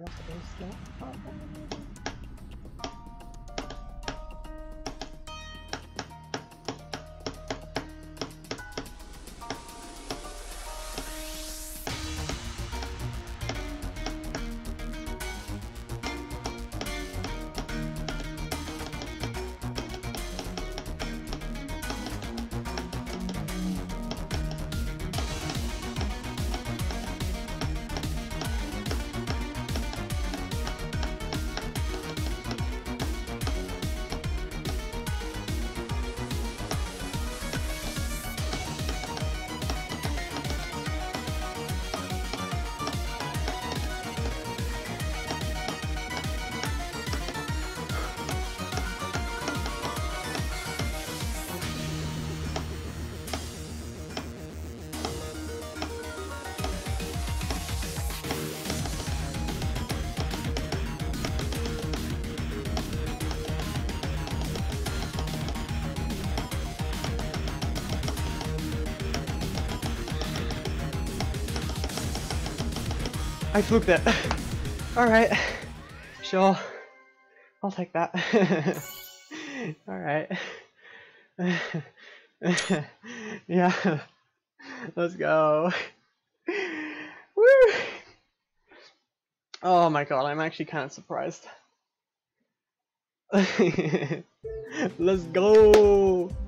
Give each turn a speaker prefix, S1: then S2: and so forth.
S1: could also do skill. I fluked it. Alright. Sure. I'll take that. Alright. Yeah. Let's go. Woo! Oh my god, I'm actually kind of surprised. Let's go!